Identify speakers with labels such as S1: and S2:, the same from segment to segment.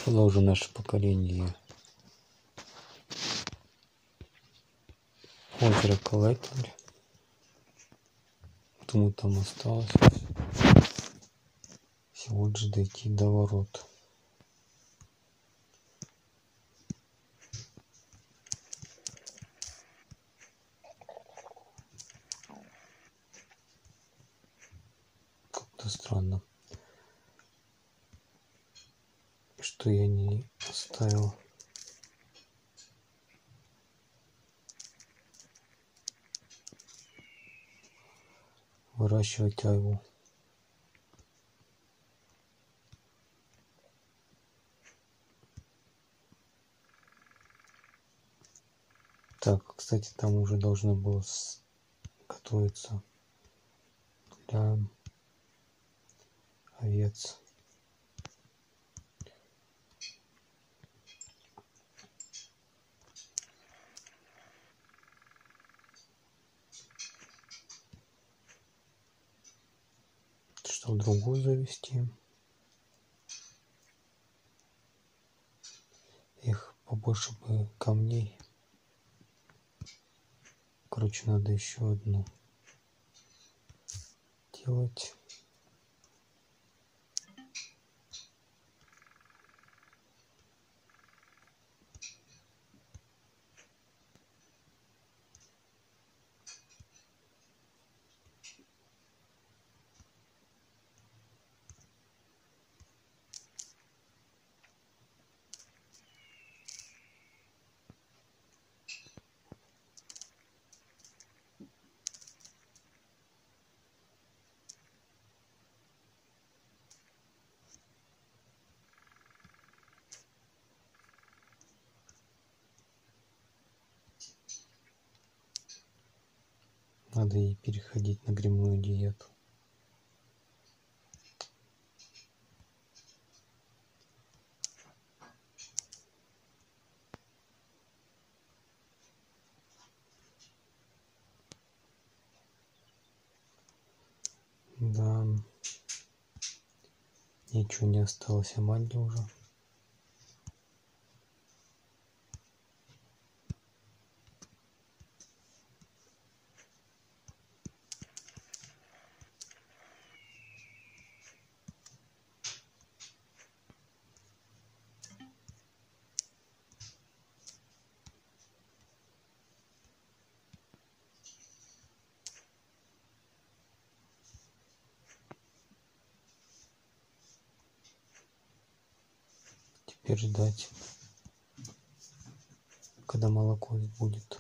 S1: Было уже наше поколение озеро Колоколь. Думаю, там осталось всего лишь дойти до ворот. Как-то странно, что я не оставил выращивать айву. Так, кстати, там уже должно было готовиться для овец. Что другую завести. Их побольше бы камней. Короче, надо еще одну делать. Надо ей переходить на грибную диету. Да, ничего не осталось, а манги уже. Теперь ждать, когда молоко будет.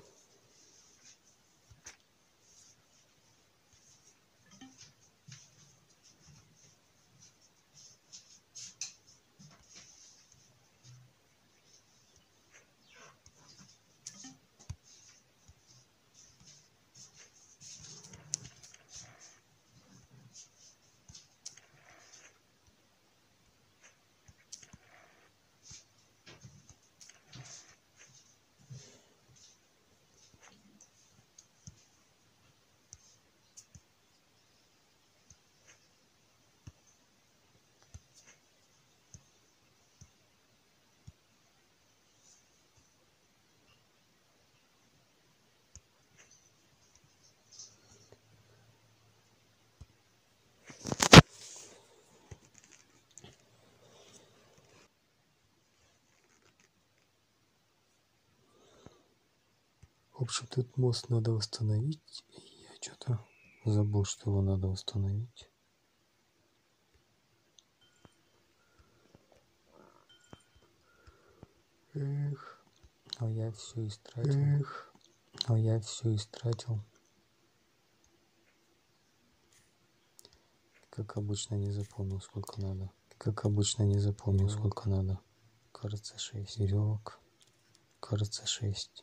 S1: В общем, этот мост надо восстановить. И я что-то забыл, что его надо восстановить. Эх, а я все истратил. Как обычно, не запомнил, сколько надо. Кажется, 6 веревок. Кажется, 6.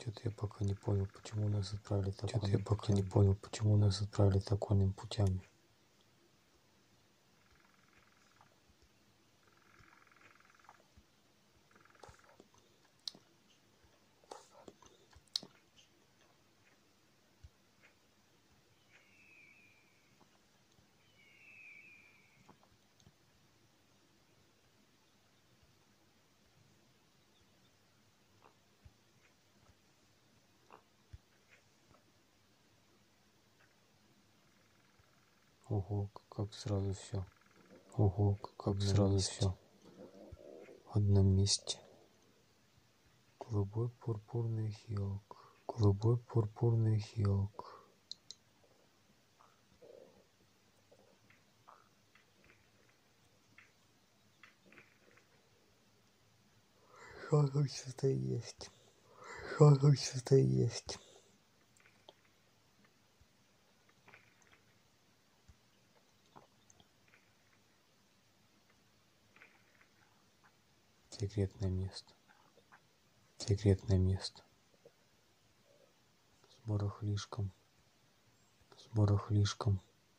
S1: Что-то я пока не понял, почему нас отправили так. Что-то я пока не понял, почему нас отправили окольными путями. Ого, как сразу все. Ого, как сразу все. В одном месте. Голубой пурпурный хилк. Голубой пурпурный хилк. Что-то есть. Что-то есть. Секретное место. Секретное место. С барахлишком. С барахлишком.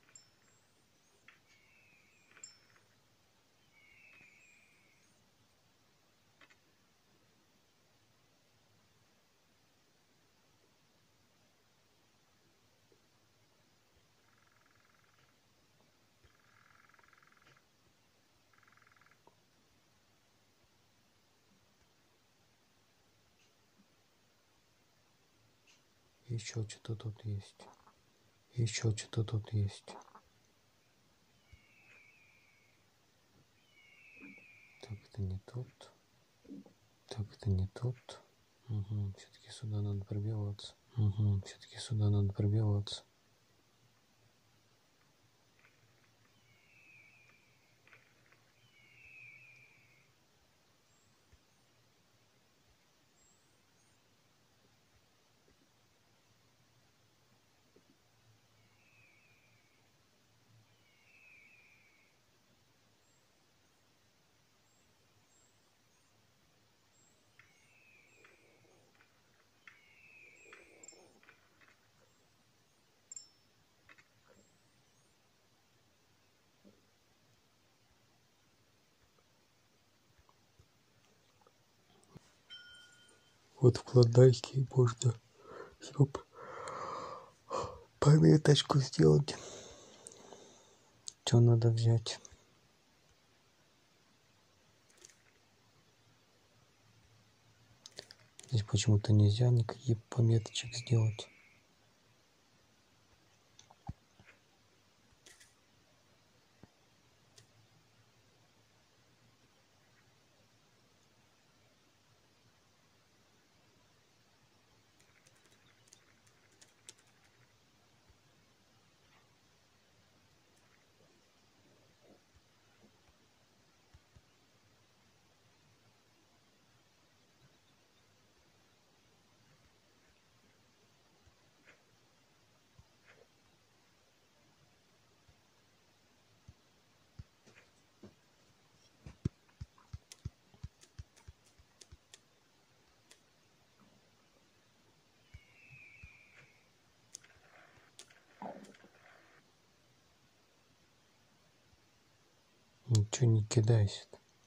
S1: Еще что-то тут есть. Еще что-то тут есть. Так, это не тот. Так, это не тот. Угу, все-таки сюда надо пробиваться. Угу, все-таки сюда надо пробиваться. Вот в Клондайке можно пометочку сделать. Что надо взять? Здесь почему-то нельзя никаких пометочек сделать. Ничего не кидайся.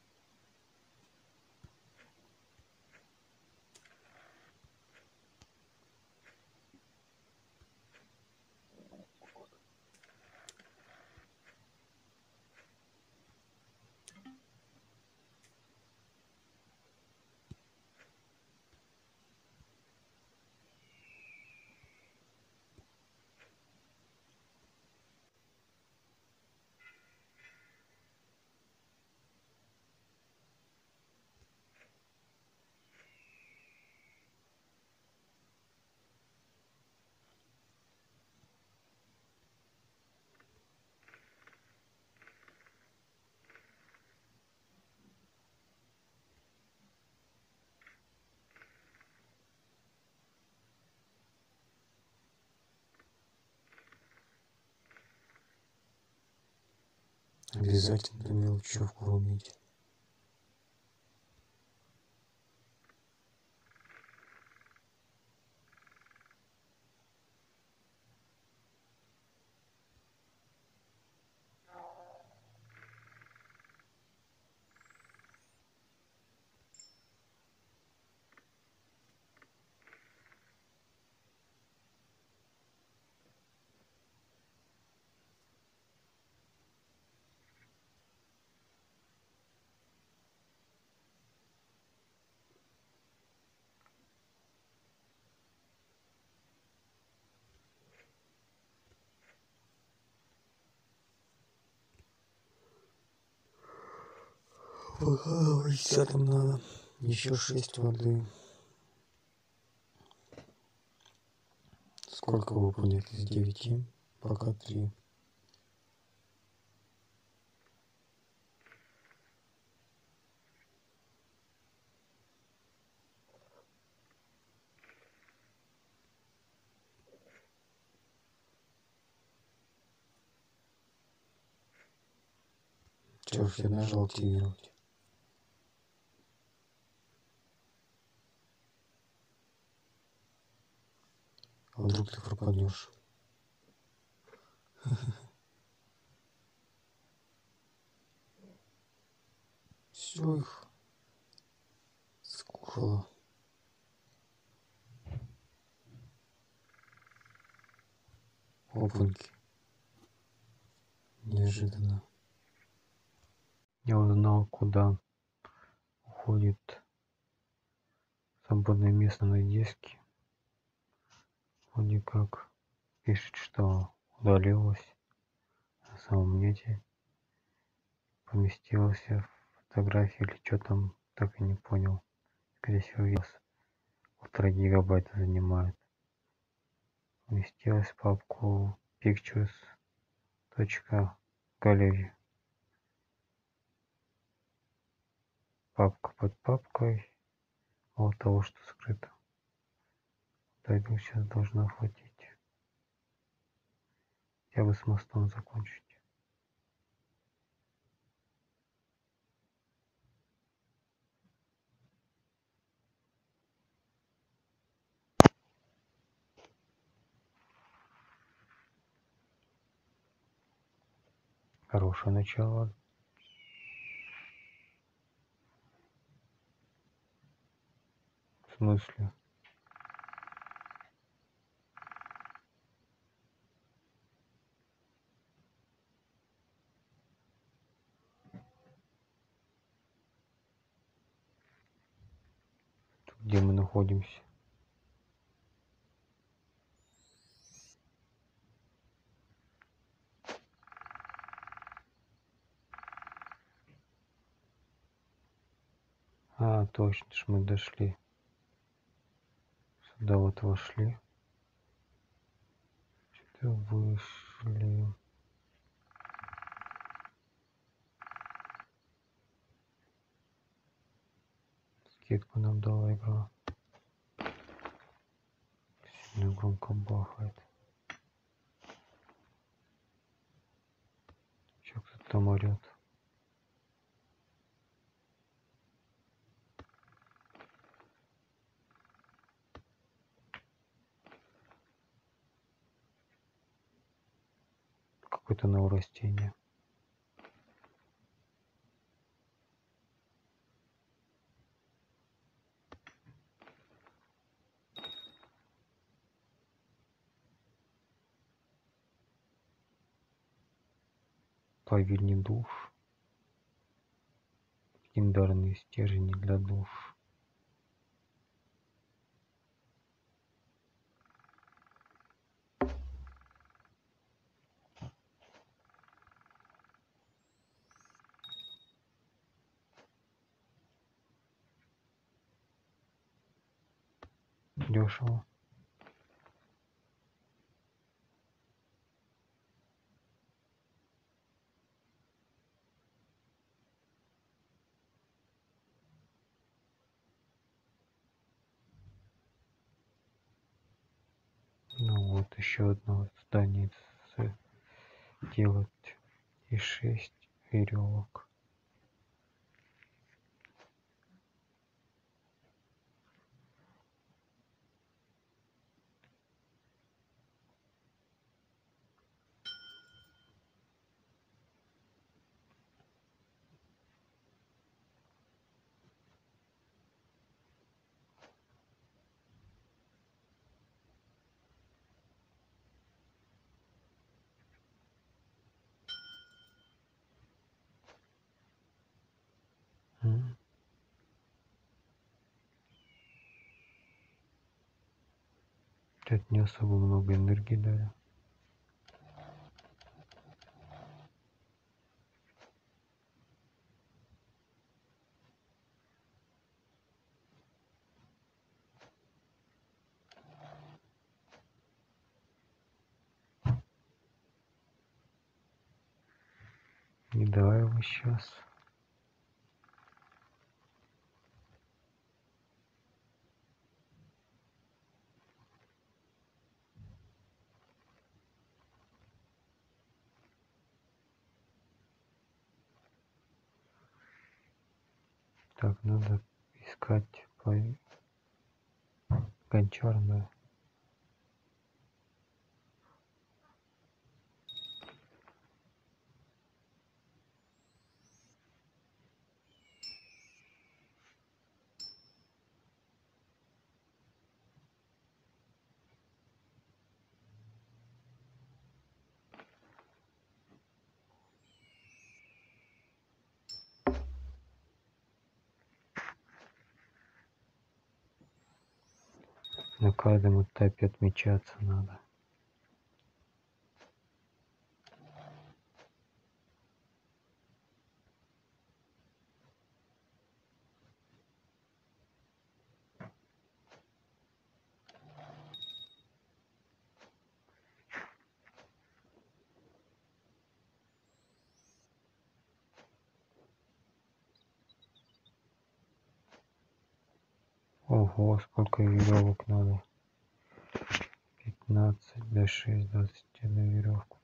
S1: Обязательно мелочевку уметь. Десятым надо. Еще 6 воды. Сколько выполнять из 9? Пока 3. Чего все нажал активировать? А вдруг ты пропадешь? Все их скушала. Опаньки. Неожиданно. Я узнал, куда уходит свободное место на диске. Вроде как пишет, что удалилось. На самом деле поместилась фотография или что там, так и не понял. Скорее всего, вес 1,5 гигабайта занимает. Поместилась в папку pictures.gallery. Папка под папкой. Вот того, что скрыто. Дойду, сейчас должна хватить. Я бы с мостом закончить. Хорошее начало. В смысле? Тут, где мы находимся? А, точно ж мы дошли. Сюда вот вошли. Что-то вышли. Скидку нам дала игра. Сильно громко бахает. Че кто-то там орет? Какое-то новое растение. Плавильни душ. Легендарные стержни для душ. Дешево. Ну вот еще одно здание делать и 6 веревок. Тут не особо много энергии дали. Недраево сейчас. Так, надо искать гончарную. На каждом этапе отмечаться надо. Ого, сколько веревок надо. 15, до 6, 21 веревку.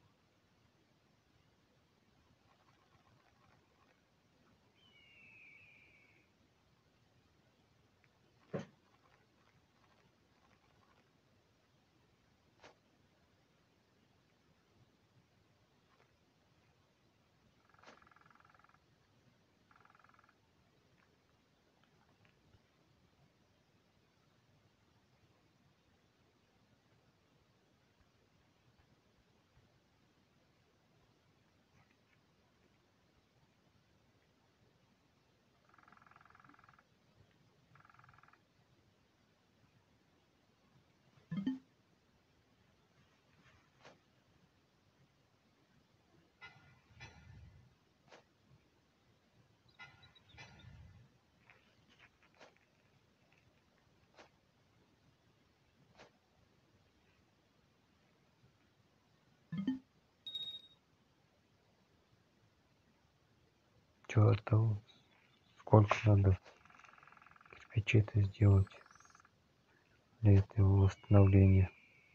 S1: Чёртов, сколько надо кирпичей-то сделать для этого восстановления.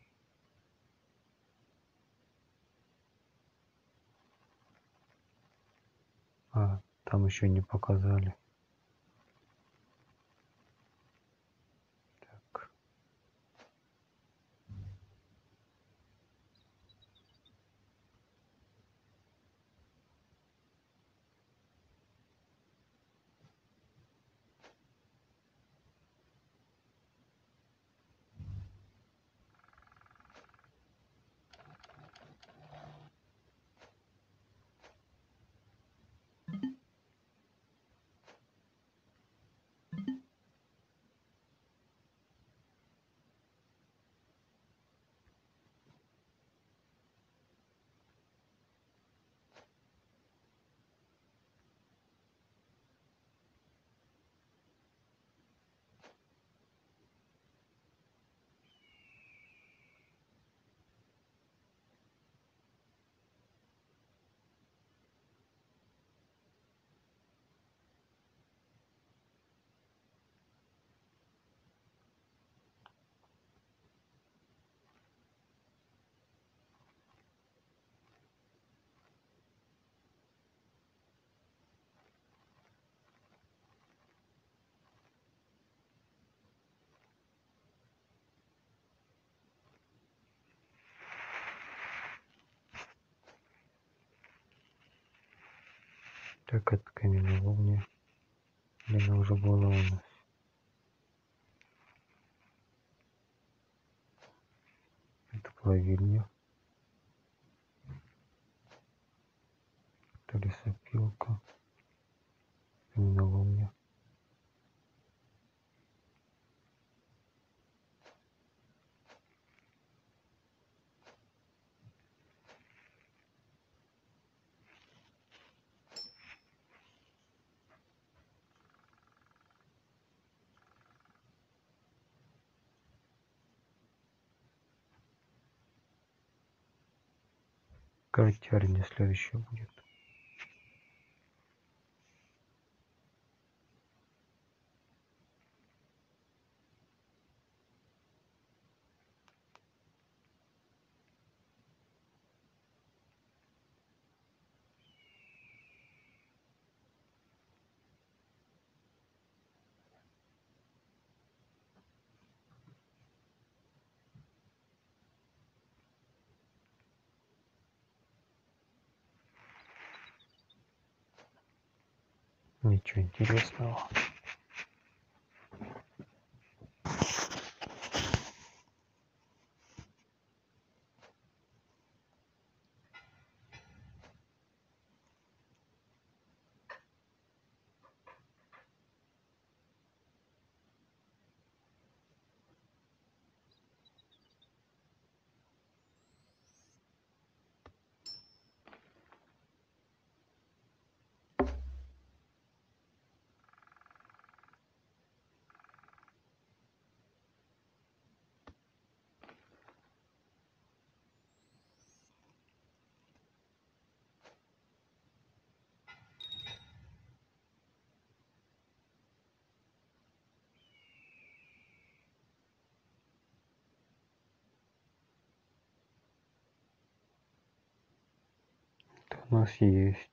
S1: А, там еще не показали. Так. Так, это каменоломня. Или она уже была у нас? Это плавильня. Это лесопилка. Каменоломня. Гончарня следующая будет. Ничего интересного. Это у нас есть.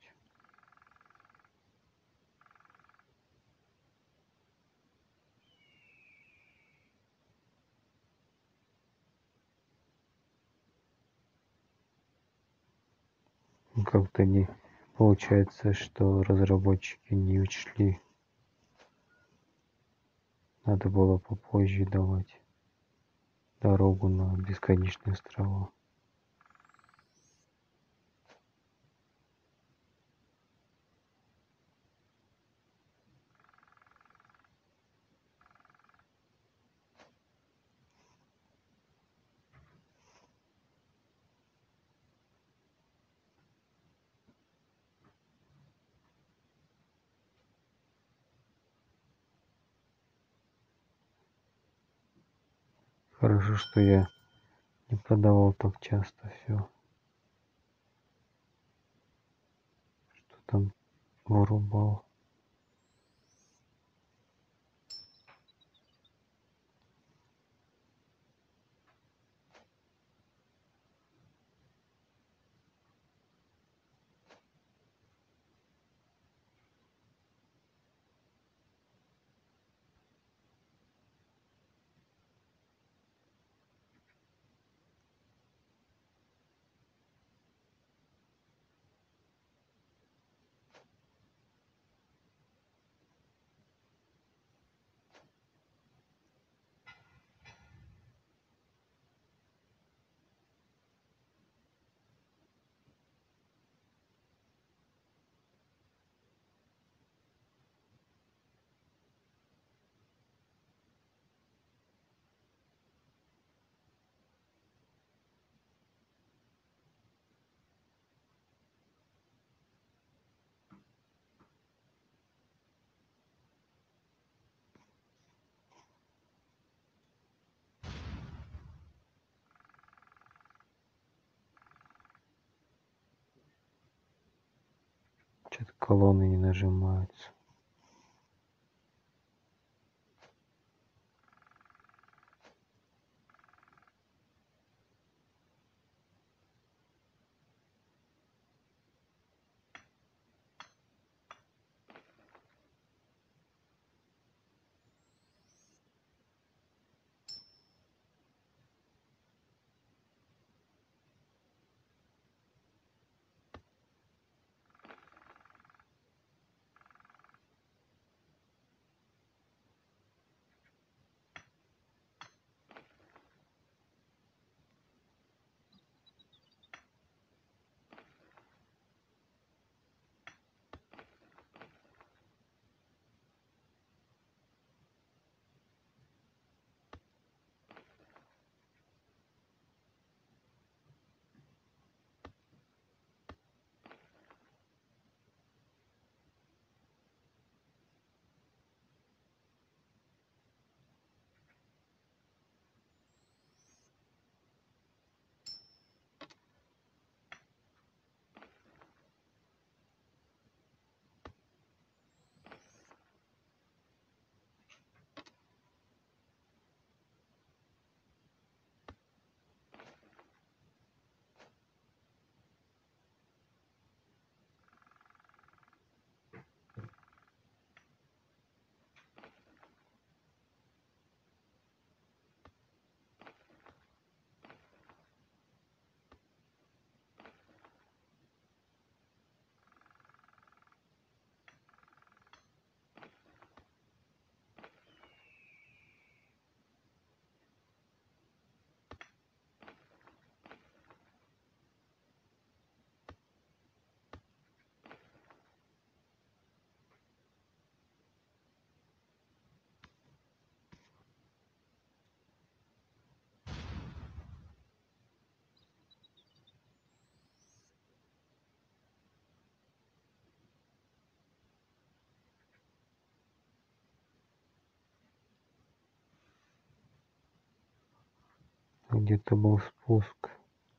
S1: Как-то не получается, что разработчики не учли. Надо было попозже давать дорогу на бесконечные острова. Хорошо, что я не продавал так часто все, что там вырубал. Что-то колонны не нажимаются. Где-то был спуск.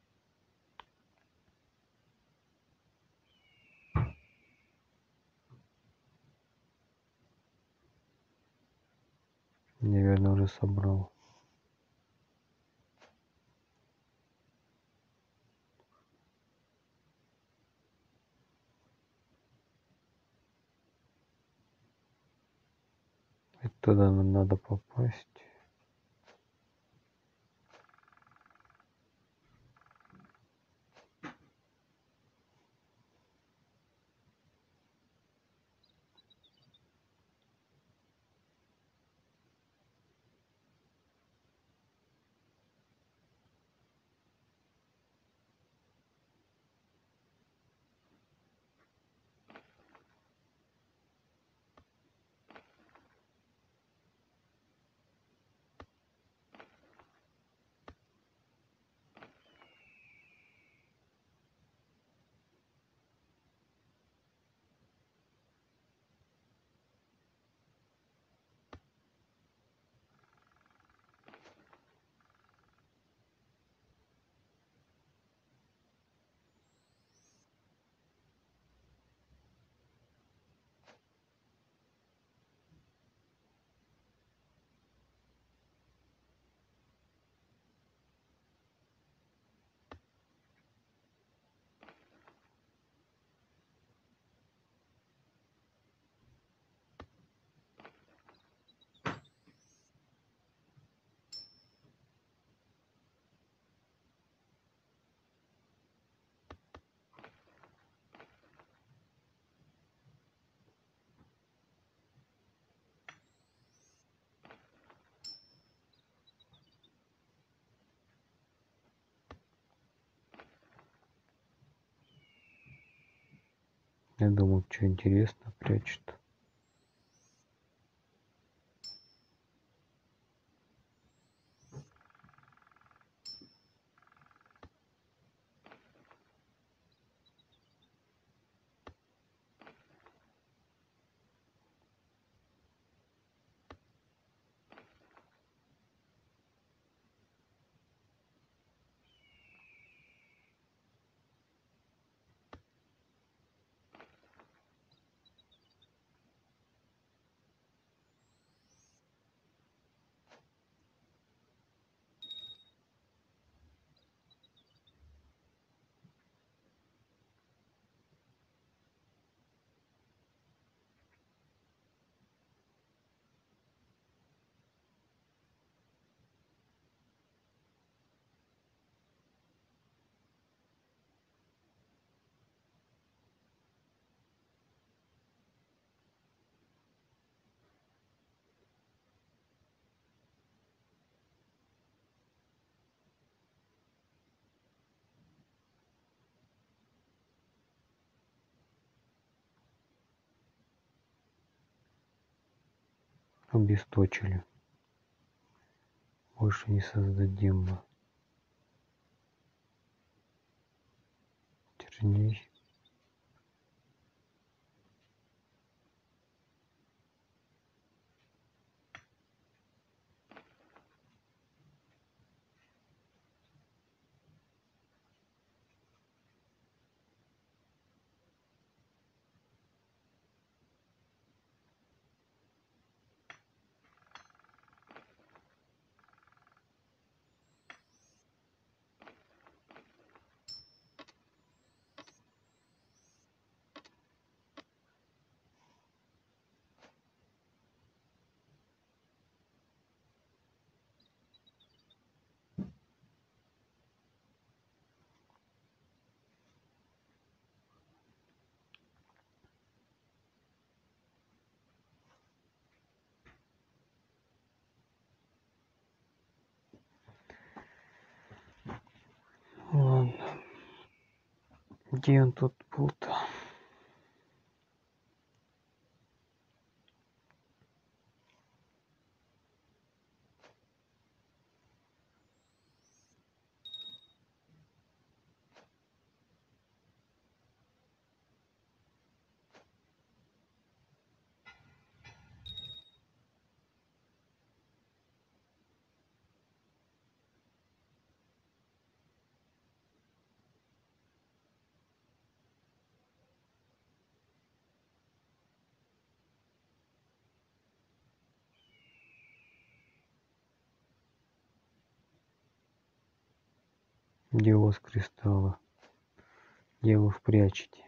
S1: Наверное, уже собрал. Это туда нам надо попасть. Я думаю, что интересно прячет. Обесточили. Больше не создадим. Терней. Ладно. Где он тут был-то? Где у вас кристаллы? Где вы их прячете?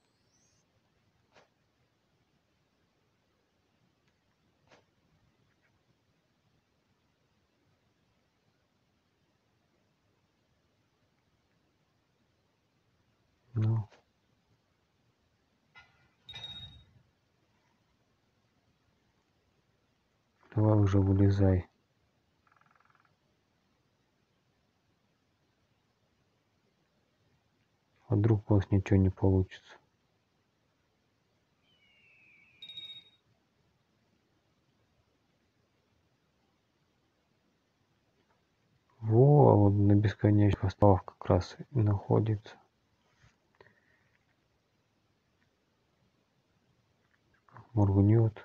S1: Ну, давай уже вылезай. А вдруг у вас ничего не получится? Во, вот на бесконечных островах как раз и находится. Моргнет.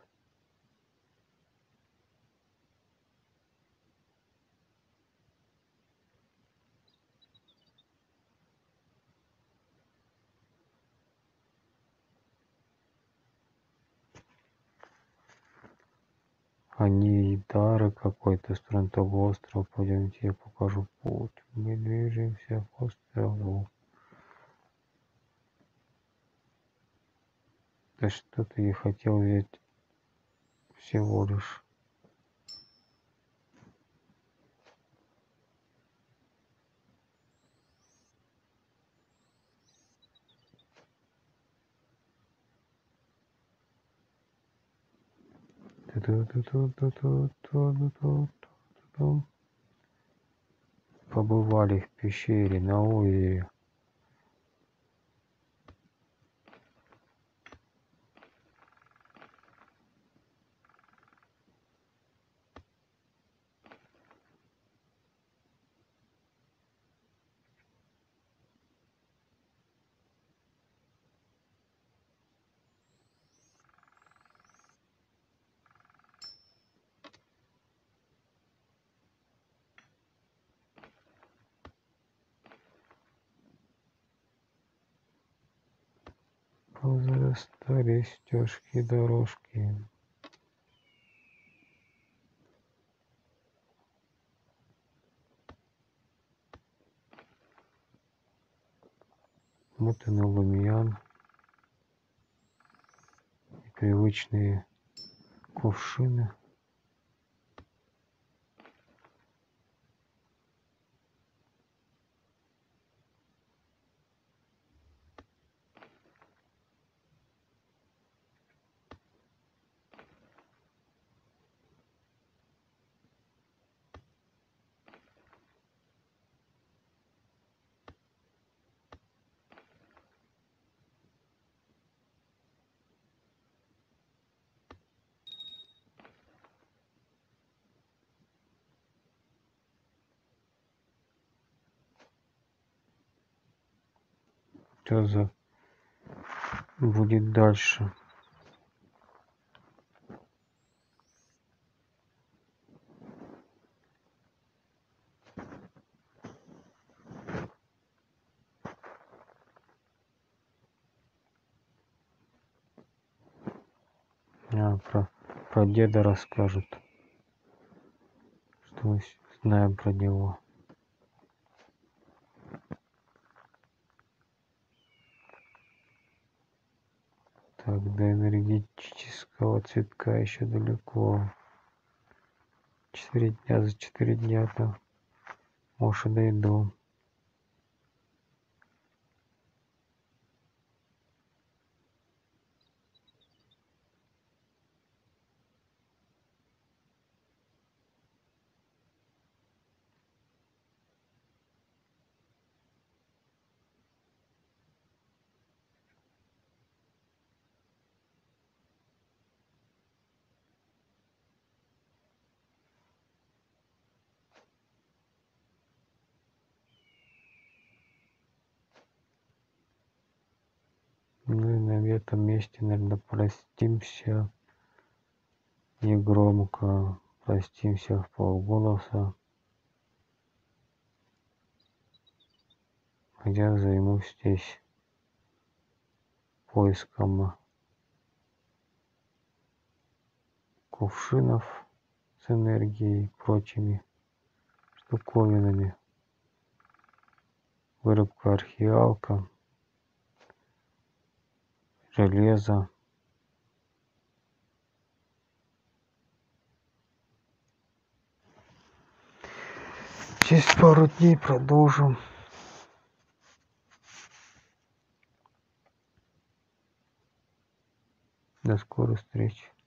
S1: Они дары какой-то странного острова. Пойдемте, я покажу путь. Мы движемся к острову. Да что ты не хотел взять всего лишь. Побывали в пещере на озере. Позарастали стежки дорожки. Вот и Ламиян. И привычные кувшины. Что за будет дальше? Про деда расскажут, что мы знаем про него. Так, до энергетического цветка еще далеко. 4 дня, за 4 дня-то, может, и дойду. Ну и на этом месте, наверное, простимся негромко, простимся в полголоса. А я займусь здесь поиском кувшинов с энергией и прочими штуковинами. Вырубка археалка. Железо. Через пару дней продолжим. До скорой встречи.